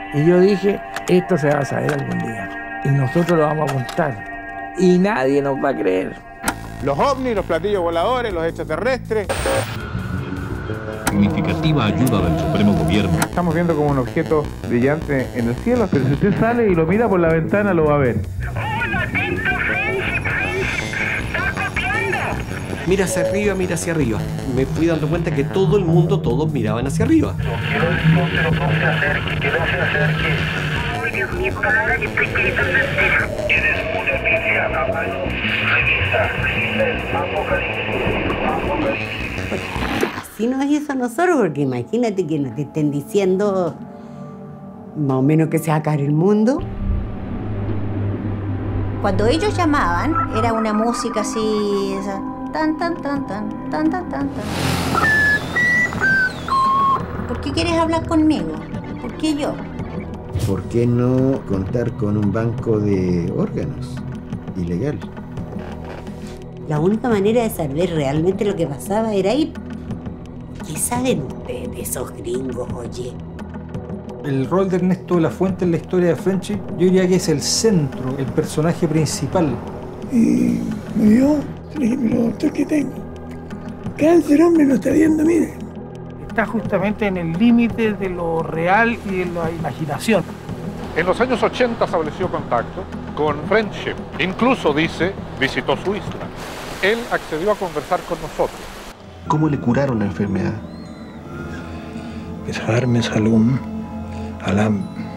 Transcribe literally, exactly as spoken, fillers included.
Y yo dije, esto se va a saber algún día. Y nosotros lo vamos a contar. Y nadie nos va a creer. Los ovnis, los platillos voladores, los extraterrestres. Significativa ayuda del Supremo Gobierno. Estamos viendo como un objeto brillante en el cielo, pero si usted sale y lo mira por la ventana lo va a ver. ¡Hola, atento, Frenchy, Frenchy! ¡Está copiando! Mira hacia arriba, mira hacia arriba. Me fui dando cuenta que todo el mundo, todos miraban hacia arriba. No quiero decir, pero no se acerque, que no se acerque. ¡Ay, Dios mío, ahora que estoy gritando entera! Tienes una Biblia a mano. Revisa, revisa el Apocalipsis, Apocalipsis. Así nos hizo a nosotros, porque imagínate que nos estén diciendo más o menos que se va a caer el mundo. Cuando ellos llamaban, era una música así, esa, tan, tan, tan, tan, tan, tan, tan, tan. ¿Por qué quieres hablar conmigo? ¿Por qué yo? ¿Por qué no contar con un banco de órganos ilegal? La única manera de saber realmente lo que pasaba era ir. ¿Qué saben ustedes de esos gringos, oye? El rol de Ernesto de la Fuente en la historia de Frenchy, yo diría que es el centro, el personaje principal. Y me dio, le dije, pero doctor, ¿qué tengo? Cáncer, hombre, no está viendo, mire. Está justamente en el límite de lo real y de la imaginación. En los años ochenta estableció contacto con Frenchy. Incluso, dice, visitó su isla. Él accedió a conversar con nosotros. ¿Cómo le curaron la enfermedad? Empezó a darme salud a la